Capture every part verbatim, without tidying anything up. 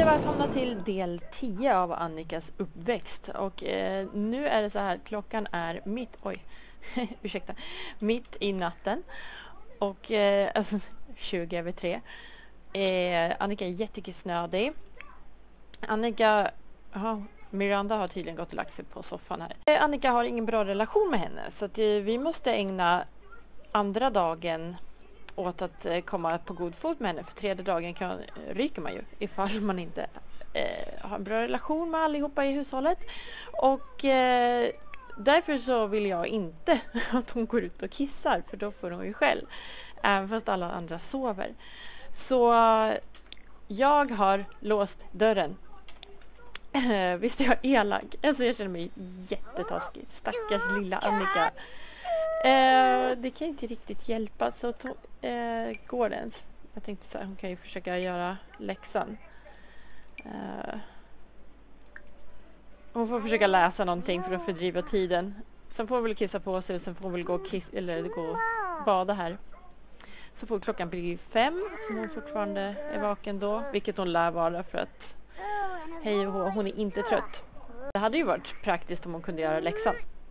välkomna till del tio av Annikas uppväxt. Och eh, nu är det så här, klockan är mitt, oj, ursäkta, mitt i natten. Och eh, alltså tjugo över tre. Eh, Annika är jättekissnödig. Annika, aha, Miranda har tydligen gått och lagt sig på soffan här. Eh, Annika har ingen bra relation med henne, så att, eh, vi måste ägna andra dagen åt att eh, komma på god fot med henne. För tredje dagen kan, ryker man ju ifall man inte eh, har en bra relation med allihopa i hushållet. Och eh, därför så vill jag inte att hon går ut och kissar, för då får hon ju själv. Även fast alla andra sover. Så jag har låst dörren. Eh, visst är jag elak? Alltså jag känner mig jättetaskig. Stackars lilla Annika. Eh, det kan inte riktigt hjälpa, så to- eh, går det ens. Jag tänkte så här, hon kan ju försöka göra läxan. Eh, hon får försöka läsa någonting för att fördriva tiden. Sen får hon väl kissa på sig och sen får hon väl gå och, kiss- eller gå och bada här. Så får klockan bli fem om hon fortfarande är vaken då. Vilket hon lär vara, för att hej och hå, hon är inte trött. Det hade ju varit praktiskt om hon kunde göra läxan.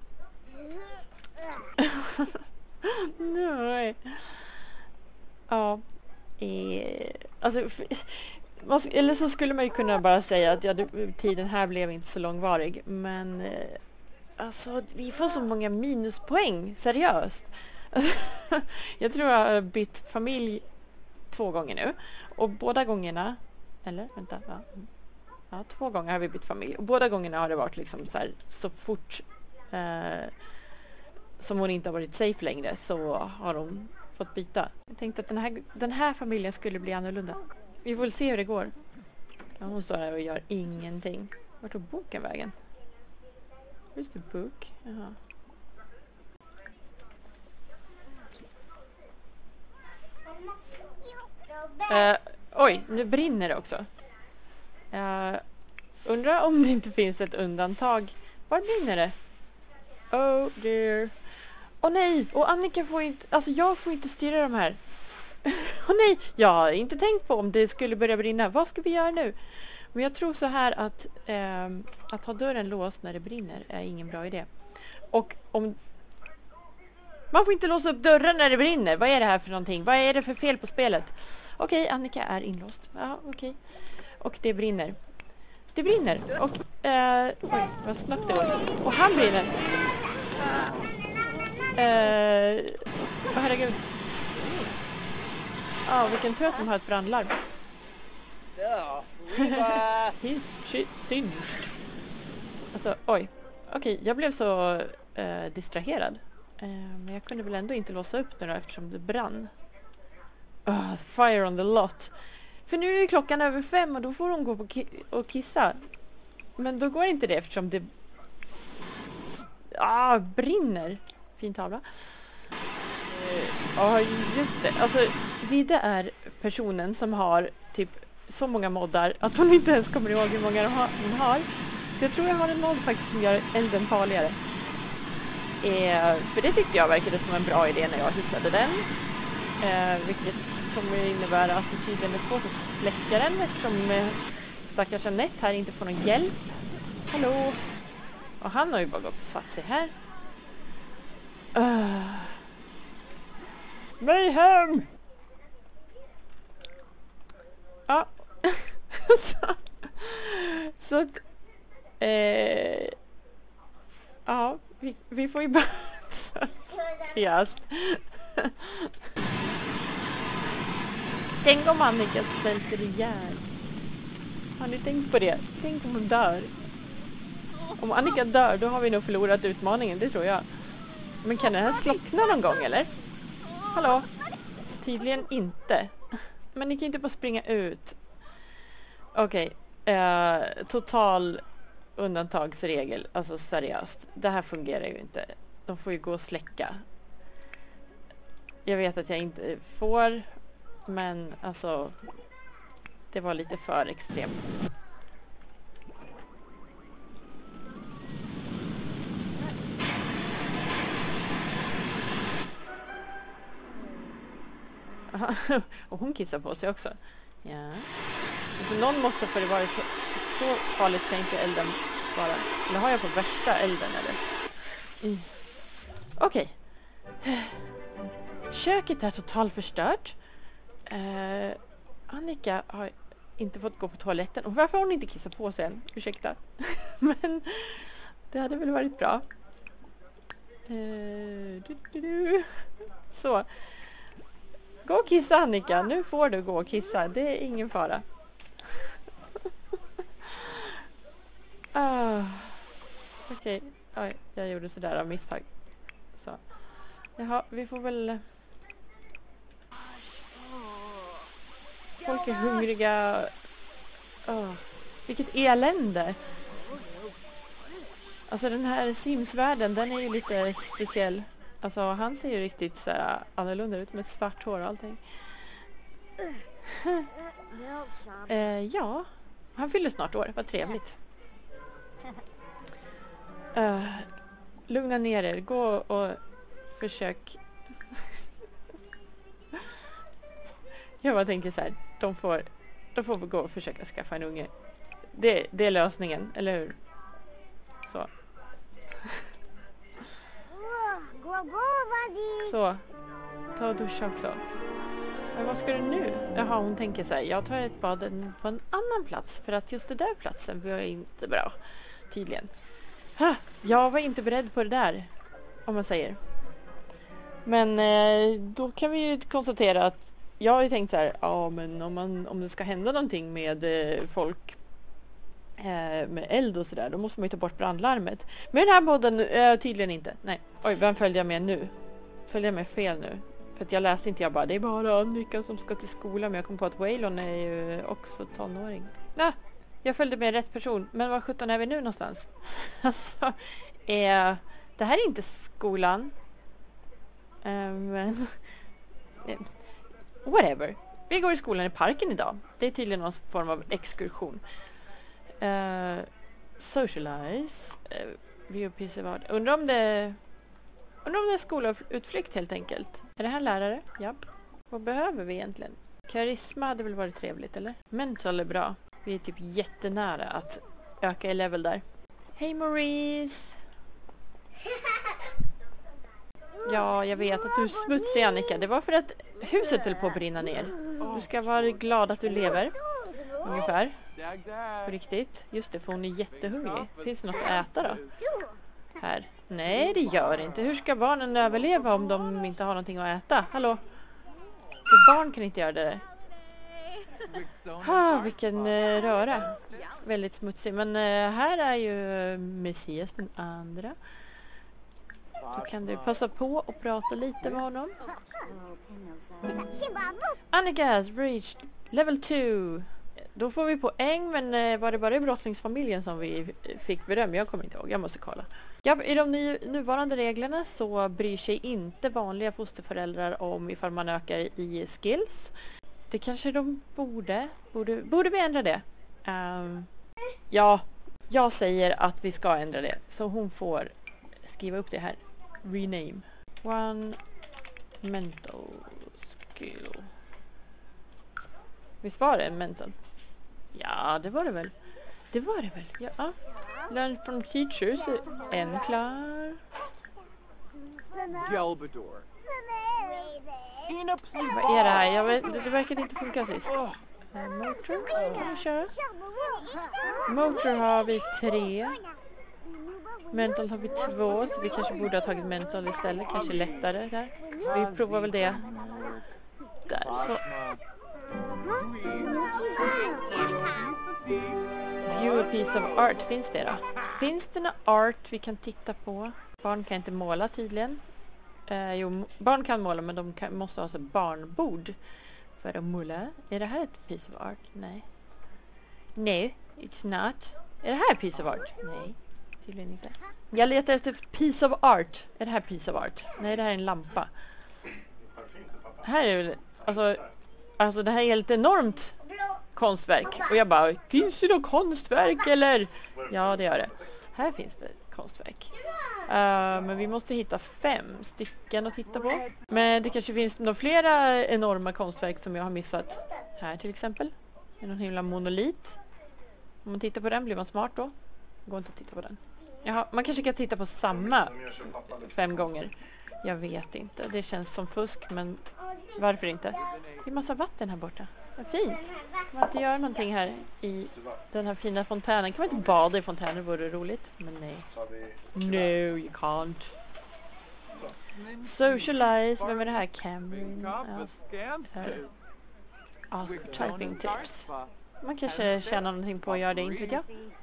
Nej. Ja. Eh, alltså, man, eller så skulle man ju kunna bara säga att ja, du, tiden här blev inte så långvarig. Men eh, alltså, vi får så många minuspoäng. Seriöst. Jag tror jag har bytt familj två gånger nu. Och båda gångerna, eller vänta, ja. Ja, två gånger har vi bytt familj. Och båda gångerna har det varit liksom så här, så fort eh, som hon inte har varit safe längre, så har hon fått byta. Jag tänkte att den här, den här familjen skulle bli annorlunda. Vi får väl se hur det går. Ja, hon står här och gör ingenting. Vart tog boken vägen? Where's the book? Jaha. Uh, oj, nu brinner det också. Uh, undrar om det inte finns ett undantag. Var brinner det? Oh dear. Åh oh, nej, och Annika får inte, alltså jag får inte styra de här. Åh oh, nej, jag har inte tänkt på om det skulle börja brinna. Vad ska vi göra nu? Men jag tror så här att eh, att ha dörren låst när det brinner är ingen bra idé. Och om man får inte låsa upp dörren när det brinner. Vad är det här för någonting? Vad är det för fel på spelet? Okej, okay, Annika är inlåst. Ja, okej. Okay. Och det brinner. Det brinner. Och eh, oj, vad snabbt det går. Och han brinner. Eh, oh, herregud. Ja, oh, vilken tur att de har ett brandlarm. He's singed. Alltså, oj. Okej, okay, jag blev så eh, distraherad. Eh, men jag kunde väl ändå inte låsa upp det då, eftersom det brann. Oh, fire on the lot. För nu är klockan över fem och då får hon gå på ki- och kissa. Men då går inte det eftersom det ah, brinner. Fin tavla. Ja, uh, just det. Alltså, Vidde är personen som har typ så många moddar att hon inte ens kommer ihåg hur många de ha- hon har. Så jag tror jag har en mod faktiskt som gör elden farligare. Uh, för det tyckte jag verkade som en bra idé när jag hittade den. Uh, vilket kommer innebära att det tydligen är svårt att släcka den eftersom uh, stackars Annette här inte får någon hjälp. Hallå? Och han har ju bara gått och satt sig här. Uh. Mayhem! Ja. så, så att eh, ja, vi, vi får ju bara just. Tänk om Annika svälter ihjäl. Har ni tänkt på det? Tänk om hon dör. Om Annika dör, då har vi nog förlorat utmaningen, det tror jag. Men kan det här slockna någon gång, eller? Hallå? Tydligen inte. Men ni kan inte bara springa ut. Okej. Okay. Eh, total undantagsregel. Alltså seriöst. Det här fungerar ju inte. De får ju gå och släcka. Jag vet att jag inte får. Men alltså. Det var lite för extremt. Och hon kissar på sig också. Ja. Så någon måste, för det vara så, så farligt kan inte elden vara. Eller har jag på värsta elden eller? Mm. Okej. Okay. Köket är totalt förstört. Uh, Annika har inte fått gå på toaletten. Och varför har hon inte kissat på sig än? Ursäkta. Men det hade väl varit bra. Uh, du, du, du. Så. Gå och kissa, Annika. Nu får du gå och kissa. Det är ingen fara. ah. Okej. Okay. Oj, jag gjorde sådär av misstag. Så. Jaha, vi får väl... Folk är hungriga. Oh, vilket elände. Alltså den här Sims-världen, den är ju lite speciell. Alltså han ser ju riktigt så här annorlunda ut med svart hår och allting. eh, ja, han fyller snart år. Vad trevligt. Uh, lugna ner er. Gå och försök. Jag bara tänker så här. De får, de får gå och försöka skaffa en unge. Det, det är lösningen, eller hur? Så. Så. Ta och duscha också. Men vad ska du nu? Jaha, hon tänker så här. Jag tar ett bad på en annan plats. För att just det där platsen var inte bra. Tydligen. Ha, jag var inte beredd på det där. Om man säger. Men eh, då kan vi ju konstatera att jag har ju tänkt så här, ja men om, man, om det ska hända någonting med eh, folk eh, med eld och sådär, då måste man ju ta bort brandlarmet. Men den här podden eh, tydligen inte. Nej. Oj, vem följde jag med nu? Följde jag med fel nu? För att jag läste inte, jag bara, det är bara Annika som ska till skolan, men jag kom på att Waylon är ju också tonåring. Nej, jag följde med rätt person, men var sjutton är vi nu någonstans? Alltså, eh, det här är inte skolan. Eh, men... Whatever. Vi går i skolan i parken idag. Det är tydligen någon form av exkursion. Uh, socialize. Uh, V O P C vad. Undrar om det Undrar om det är skolutflykt helt enkelt. Är det här lärare? Ja. Vad behöver vi egentligen? Karisma hade väl varit trevligt, eller? Mental är bra. Vi är typ jättenära att öka i level där. Hej Maurice! Ja, jag vet att du är smutsig, Annika. Det var för att huset höll på att brinna ner. Du ska vara glad att du lever. Ungefär. På riktigt. Just det, för hon är jättehungrig. Finns det något att äta då? Här. Nej, det gör det inte. Hur ska barnen överleva om de inte har någonting att äta? Hallå? För barn kan inte göra det där. Ah, vilken eh, röra. Väldigt smutsig. Men eh, här är ju Messias den andra. Då kan du passa på och prata lite med honom. Annika has reached level two. Då får vi poäng, men eh, var det bara i brottslingsfamiljen som vi fick beröm? Jag kommer inte ihåg, jag måste kolla. Ja, i de ny, nuvarande reglerna så bryr sig inte vanliga fosterföräldrar om ifall man ökar i skills. Det kanske de borde. Borde, borde vi ändra det? Um, ja, jag säger att vi ska ändra det. Så hon får skriva upp det här. Rename. One mental skill. Visst var det en mental? Ja, det var det väl. Det var det väl. Ja. Learn from teachers. En klar. Galbador. Vad är det här? Jag vet, det, det verkar inte funka sist. Uh, motor. Kan vi köra? Motor har vi tre. Mental har vi två. Så vi kanske borde ha tagit mental istället. Kanske lättare där. Vi provar väl det. Där, så. View a piece of art. Finns det då? Finns det någon art vi kan titta på? Barn kan inte måla tydligen. Eh, jo, barn kan måla, men de kan, måste ha så barnbord för att måla. Är det här ett piece of art? Nej. Nej, it's not. Är det här ett piece of art? Nej, tydligen inte. Jag letar efter piece of art. Är det här piece of art? Nej, det här är en lampa. Här är det, alltså, alltså det här är helt enormt konstverk. Och jag bara, finns det något konstverk eller? Ja, det gör det. Här finns det konstverk. Uh, men vi måste hitta fem stycken att titta på. Men det kanske finns några flera enorma konstverk som jag har missat. Här till exempel. Det är någon himla monolit. Om man tittar på den blir man smart då. Går inte att titta på den. Jaha, man kanske kan titta på samma fem gånger. Jag vet inte. Det känns som fusk, men varför inte? Det är massa vatten här borta. Vad fint. Kan man inte göra någonting här i den här fina fontänen? Kan man inte bada i fontänen? Det vore roligt. Men nej. No, you can't. Socialize. Vem är det här? Cameron. Ask for typing tips. Man kanske tjänar någonting på att göra det, inte vet jag.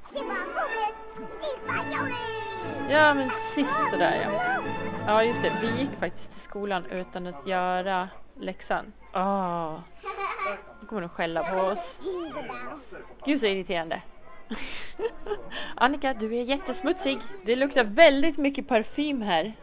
Ja, men sist sådär, ja. Ja, just det. Vi gick faktiskt till skolan utan att göra läxan. Åh. Nu kommer de skälla på oss. Gud, så irriterande. Annika, du är jättesmutsig. Det luktar väldigt mycket parfym här.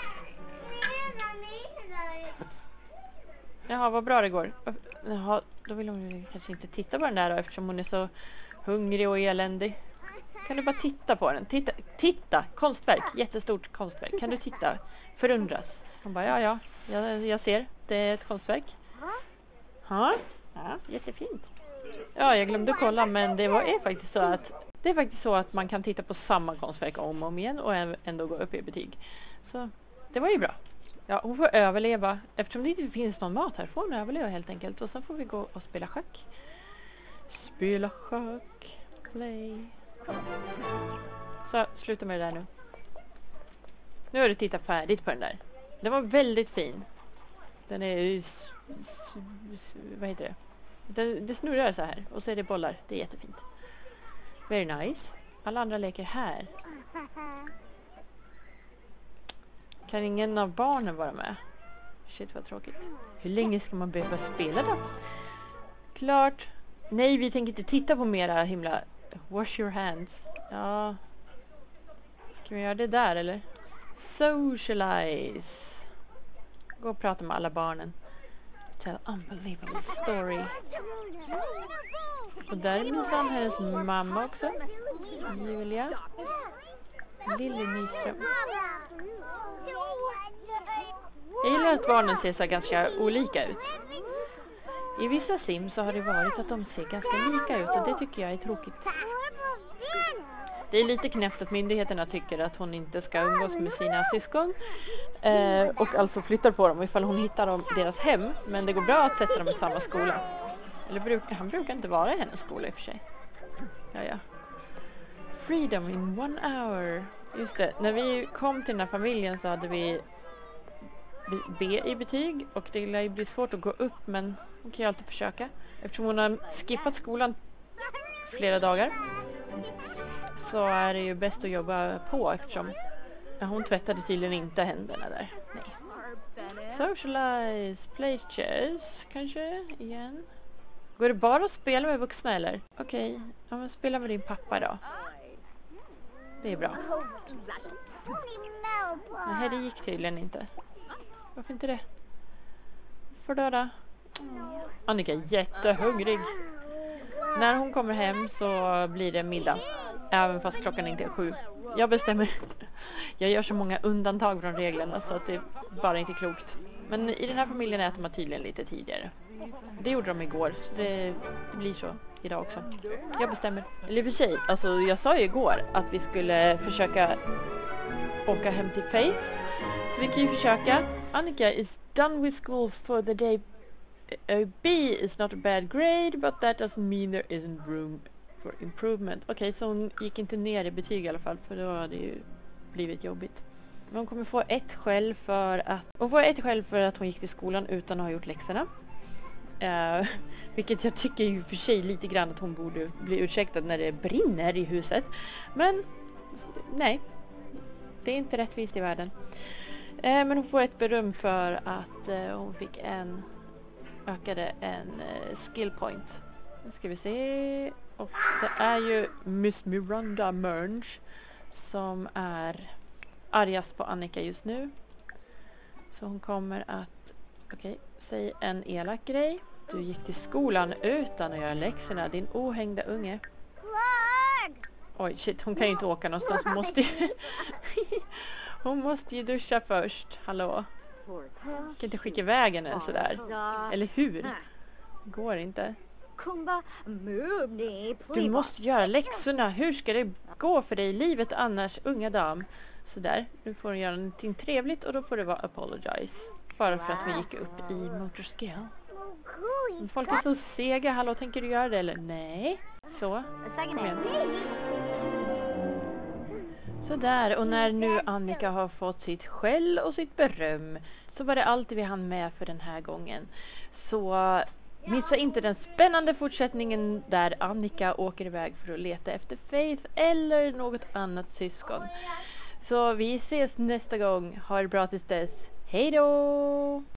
Jaha, vad bra det går. Jaha, då vill hon kanske inte titta på den där då, eftersom hon är så hungrig och eländig. Kan du bara titta på den? Titta, titta, konstverk, jättestort konstverk. Kan du titta? Förundras. Hon bara, ja, ja, jag, jag ser. Det är ett konstverk. Ja, ja, jättefint. Ja, jag glömde kolla, men det var, är faktiskt så att det är faktiskt så att man kan titta på samma konstverk om och om igen och ändå gå upp i betyg. Så det var ju bra. Ja, hon får överleva. Eftersom det inte finns någon mat här får hon överleva helt enkelt. Och sen får vi gå och spela schack. Spela schack. Play. Så, sluta med det där nu. Nu har du tittat färdigt på den där. Den var väldigt fin. Den är... S s s vad heter det? Det, det snurrar så här. Och så är det bollar. Det är jättefint. Very nice. Alla andra leker här. Kan ingen av barnen vara med? Shit, vad tråkigt. Hur länge ska man behöva spela då? Klart. Nej, vi tänker inte titta på mera himla... Wash your hands. Ja. Kan vi göra det där, eller? Socialize. Gå och prata med alla barnen. Tell unbelievable story. Och där är minsann hennes mamma också. Julia. Lille Nyström. Jag gillar att barnen ser så ganska olika ut. I vissa sim så har det varit att de ser ganska lika ut och det tycker jag är tråkigt. Det är lite knäppt att myndigheterna tycker att hon inte ska umgås med sina syskon eh, och alltså flyttar på dem ifall hon hittar dem deras hem, men det går bra att sätta dem i samma skola. Eller bruk, han brukar inte vara i hennes skola i och för sig. Ja, ja. Freedom in one hour. Just det, när vi kom till den här familjen så hade vi B i betyg och det lär ju bli svårt att gå upp, men hon kan ju alltid försöka. Eftersom hon har skippat skolan flera dagar så är det ju bäst att jobba på, eftersom ja, hon tvättade tydligen inte händerna där. Nej. Socialize, play chess kanske igen. Går det bara att spela med vuxna eller? Okej, okay. Ja, men spela med din pappa då. Det är bra. Nej, det gick tydligen inte. Varför inte det? För döda. Annika är jättehungrig. När hon kommer hem så blir det middag. Även fast klockan inte är sju. Jag bestämmer. Jag gör så många undantag från reglerna så att det bara inte är klokt. Men i den här familjen äter man tydligen lite tidigare. Det gjorde de igår, så det, det blir så idag också. Jag bestämmer. Eller i och för sig, alltså jag sa ju igår att vi skulle försöka åka hem till Faith. Så vi kan ju försöka. Annika is done with school for the day. A B is not a bad grade, but that doesn't mean there isn't room for improvement. Okej, okay, så hon gick inte ner i betyg i alla fall, för då hade det ju blivit jobbigt. Men hon kommer få ett skäll för att hon får ett skäll för att hon gick till skolan utan att ha gjort läxorna. Uh, vilket jag tycker ju för sig lite grann att hon borde bli ursäktad när det brinner i huset. Men nej, det är inte rättvist i världen. Uh, men hon får ett beröm för att uh, hon fick en ökade en uh, skill point. Nu ska vi se. Och det är ju Miss Miranda Mernge som är argast på Annika just nu. Så hon kommer att okej, okay, säg en elak grej. Du gick till skolan utan att göra läxorna, din ohängda unge. Oj, shit, hon kan ju inte åka någonstans. Hon måste ju, hon måste ju duscha först. Hallå? Kan inte skicka iväg henne sådär. Eller hur? Går inte. Kumba, move me, Du please. måste göra läxorna. Hur ska det gå för dig i livet annars, unga dam? Sådär, nu får du göra någonting trevligt och då får det vara apologize. Bara för att vi gick upp i motorskill. Folk är så sega. Hallå, tänker du göra det eller? Nej. Så. A second Kom igen. hand. Sådär, och när nu Annika har fått sitt skäll och sitt beröm så var det allt vi hann med för den här gången. Så missa inte den spännande fortsättningen där Annika åker iväg för att leta efter Faith eller något annat syskon. Så vi ses nästa gång. Ha det bra tills dess. Hej då!